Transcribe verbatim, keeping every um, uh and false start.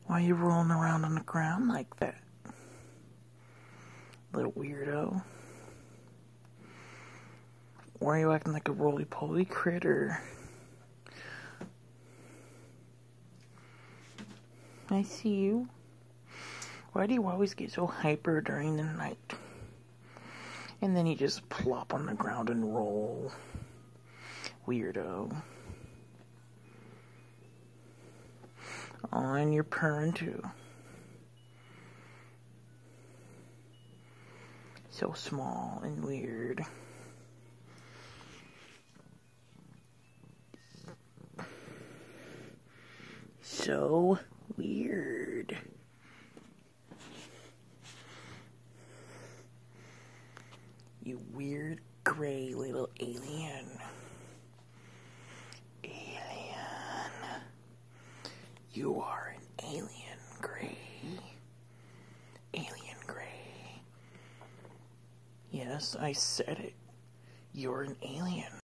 Why are you rolling around on the ground like that? Little weirdo. Why are you acting like a roly-poly critter? I see you. Why do you always get so hyper during the night? And then you just plop on the ground and roll. Weirdo. Oh, and you're purring too. So small and weird. So weird. You weird gray little alien. Alien. You are an alien, Gray. Alien Gray. Yes, I said it. You're an alien.